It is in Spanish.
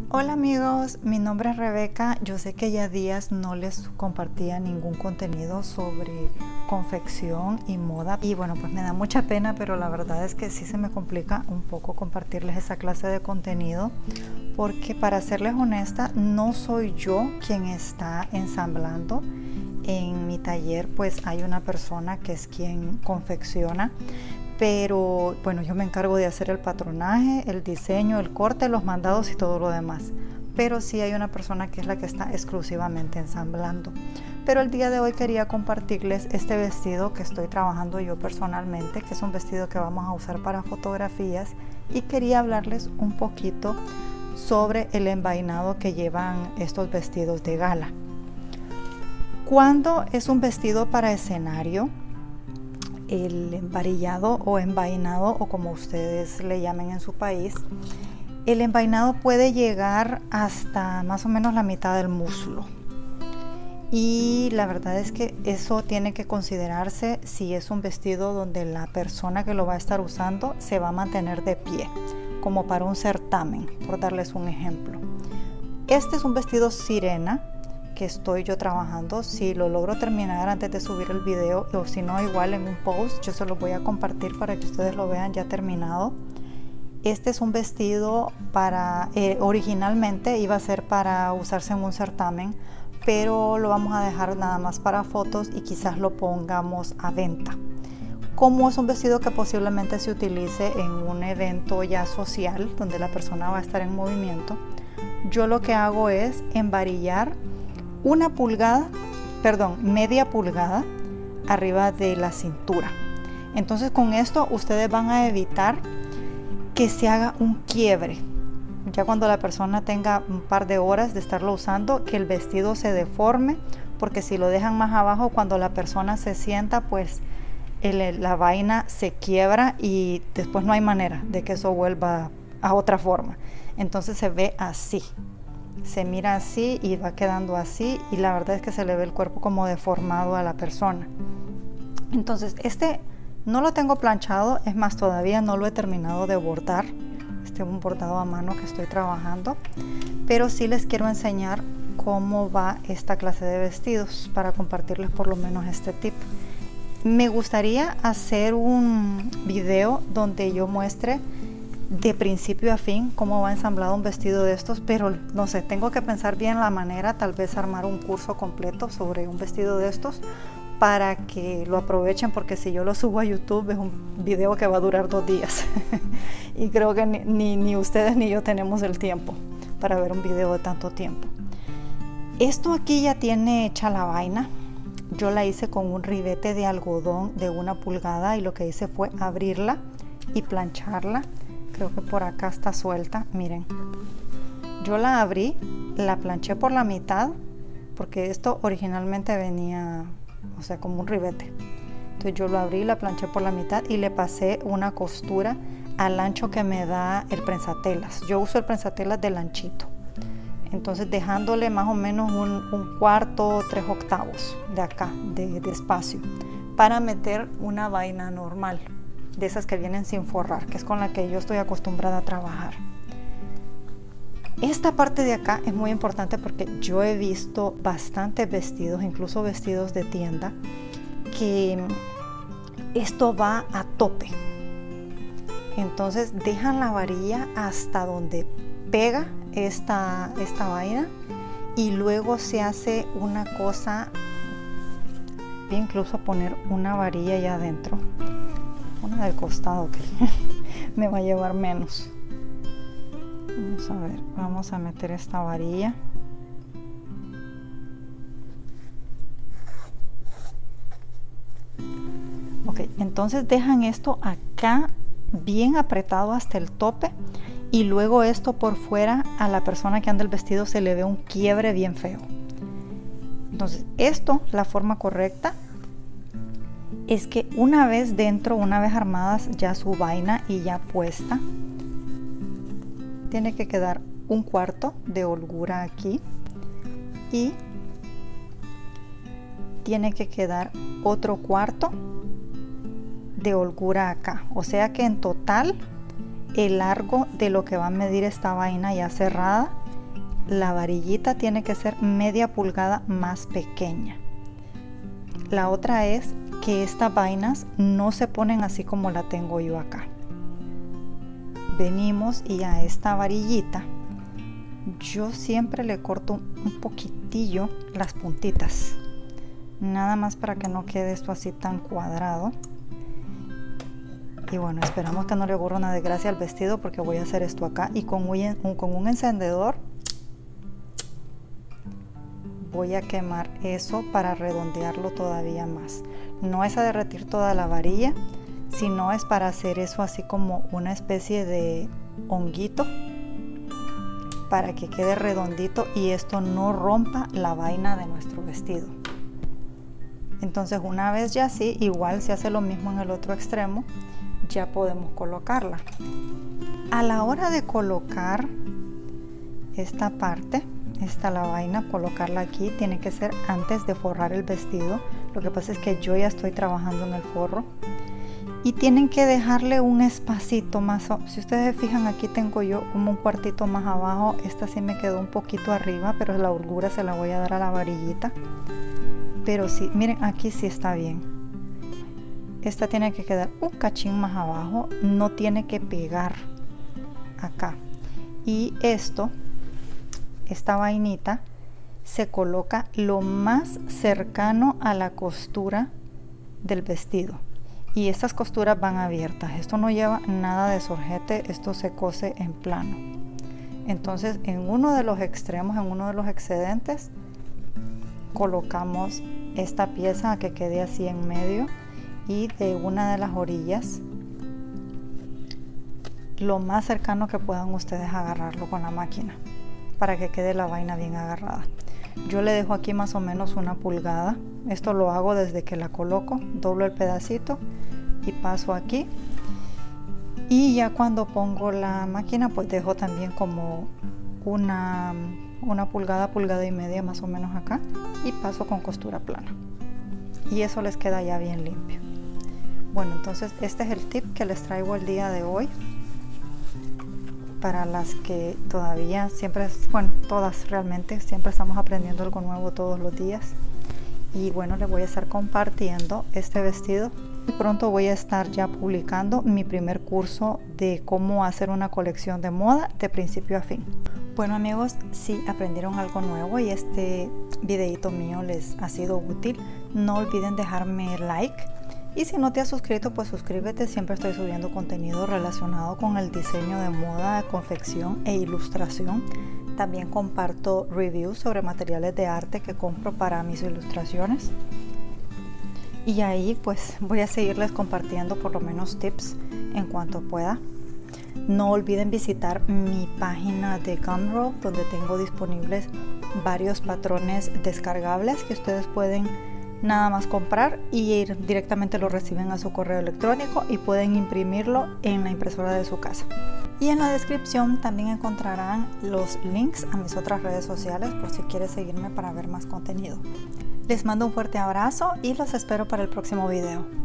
Hola amigos, mi nombre es Rebeca. Yo sé que ya días no les compartía ningún contenido sobre confección y moda y bueno, pues me da mucha pena, pero la verdad es que sí se me complica un poco compartirles esa clase de contenido porque, para serles honesta, no soy yo quien está ensamblando. En mi taller pues hay una persona que es quien confecciona, pero bueno, yo me encargo de hacer el patronaje, el diseño, el corte, los mandados y todo lo demás. Pero sí hay una persona que es la que está exclusivamente ensamblando. Pero el día de hoy quería compartirles este vestido que estoy trabajando yo personalmente, que es un vestido que vamos a usar para fotografías, y quería hablarles un poquito sobre el envainado que llevan estos vestidos de gala. Cuando es un vestido para escenario, el emparillado o envainado, o como ustedes le llamen en su país, el envainado puede llegar hasta más o menos la mitad del muslo. Y la verdad es que eso tiene que considerarse si es un vestido donde la persona que lo va a estar usando se va a mantener de pie, como para un certamen, por darles un ejemplo. Este es un vestido sirena que estoy yo trabajando. Si lo logro terminar antes de subir el video, o si no, igual en un post yo se lo voy a compartir para que ustedes lo vean ya terminado. Este es un vestido para originalmente iba a ser para usarse en un certamen, pero lo vamos a dejar nada más para fotos y quizás lo pongamos a venta. Como es un vestido que posiblemente se utilice en un evento ya social donde la persona va a estar en movimiento, yo lo que hago es embarillar media pulgada arriba de la cintura. Entonces con esto ustedes van a evitar que se haga un quiebre. Ya cuando la persona tenga un par de horas de estarlo usando, que el vestido se deforme, porque si lo dejan más abajo, cuando la persona se sienta, pues la vaina se quiebra y después no hay manera de que eso vuelva a otra forma. Entonces se ve así. Se mira así y va quedando así, y la verdad es que se le ve el cuerpo como deformado a la persona. Entonces este no lo tengo planchado, es más, todavía no lo he terminado de bordar. Este es un bordado a mano que estoy trabajando, pero sí les quiero enseñar cómo va esta clase de vestidos para compartirles por lo menos este tip. Me gustaría hacer un video donde yo muestre de principio a fin cómo va ensamblado un vestido de estos, pero no sé, tengo que pensar bien la manera, tal vez armar un curso completo sobre un vestido de estos para que lo aprovechen, porque si yo lo subo a YouTube es un video que va a durar 2 días y creo que ni ustedes ni yo tenemos el tiempo para ver un video de tanto tiempo. Esto aquí ya tiene hecha la vaina. Yo la hice con un ribete de algodón de 1 pulgada y lo que hice fue abrirla y plancharla. Creo que por acá está suelta, miren. Yo la abrí, la planché por la mitad, porque esto originalmente venía, o sea, como un ribete. Entonces yo lo abrí, la planché por la mitad y le pasé una costura al ancho que me da el prensatelas. Yo uso el prensatelas del anchito. Entonces dejándole más o menos un cuarto, 3/8 de acá, de espacio, para meter una vaina normal, de esas que vienen sin forrar, que es con la que yo estoy acostumbrada a trabajar. Esta parte de acá es muy importante porque yo he visto bastantes vestidos, incluso vestidos de tienda, que esto va a tope. Entonces dejan la varilla hasta donde pega esta vaina, y luego se hace una cosa, incluso poner una varilla allá adentro, una del costado que me va a llevar menos. Vamos a ver, vamos a meter esta varilla. Ok, entonces dejan esto acá bien apretado hasta el tope, y luego esto por fuera, a la persona que anda el vestido se le ve un quiebre bien feo. Entonces esto, la forma correcta es que una vez dentro, una vez armadas ya su vaina y ya puesta, tiene que quedar 1/4 de holgura aquí y tiene que quedar otro 1/4 de holgura acá. O sea que en total el largo de lo que va a medir esta vaina ya cerrada la varillita tiene que ser media pulgada más pequeña. La otra es que estas vainas no se ponen así como la tengo yo acá. Venimos y a esta varillita yo siempre le corto un poquitillo las puntitas, nada más para que no quede esto así tan cuadrado. Y bueno, esperamos que no le ocurra una desgracia al vestido, porque voy a hacer esto acá y con un encendedor voy a quemar eso para redondearlo todavía más. No es a derretir toda la varilla, sino es para hacer eso así como una especie de honguito, para que quede redondito y esto no rompa la vaina de nuestro vestido. Entonces, una vez ya así, igual se hace lo mismo en el otro extremo, ya podemos colocarla. A la hora de colocar esta parte, la vaina, colocarla aquí, tiene que ser antes de forrar el vestido. Lo que pasa es que yo ya estoy trabajando en el forro y tienen que dejarle un espacito más. Si ustedes se fijan, aquí tengo yo como un cuartito más abajo. Esta sí me quedó un poquito arriba, pero la holgura se la voy a dar a la varillita. Pero sí, miren, aquí sí está bien. Esta tiene que quedar un cachín más abajo, no tiene que pegar acá. Y esta vainita se coloca lo más cercano a la costura del vestido. Y estas costuras van abiertas. Esto no lleva nada de sorjete, esto se cose en plano. Entonces, en uno de los extremos, en uno de los excedentes, colocamos esta pieza que quede así en medio, y de una de las orillas lo más cercano que puedan ustedes agarrarlo con la máquina para que quede la vaina bien agarrada. Yo le dejo aquí más o menos 1 pulgada. Esto lo hago desde que la coloco, doblo el pedacito y paso aquí, y ya cuando pongo la máquina pues dejo también como una pulgada, pulgada y media más o menos acá, y paso con costura plana y eso les queda ya bien limpio. Bueno, entonces este es el tip que les traigo el día de hoy para las que todavía todas realmente siempre estamos aprendiendo algo nuevo todos los días. Y bueno, les voy a estar compartiendo este vestido y pronto voy a estar ya publicando mi primer curso de cómo hacer una colección de moda de principio a fin. Bueno amigos, si aprendieron algo nuevo y este videito mío les ha sido útil, no olviden dejarme like. Y si no te has suscrito, pues suscríbete. Siempre estoy subiendo contenido relacionado con el diseño de moda, confección e ilustración. También comparto reviews sobre materiales de arte que compro para mis ilustraciones. Y ahí pues voy a seguirles compartiendo por lo menos tips en cuanto pueda. No olviden visitar mi página de Gumroad, donde tengo disponibles varios patrones descargables que ustedes pueden nada más comprar y directamente lo reciben a su correo electrónico y pueden imprimirlo en la impresora de su casa. Y en la descripción también encontrarán los links a mis otras redes sociales por si quieres seguirme para ver más contenido. Les mando un fuerte abrazo y los espero para el próximo video.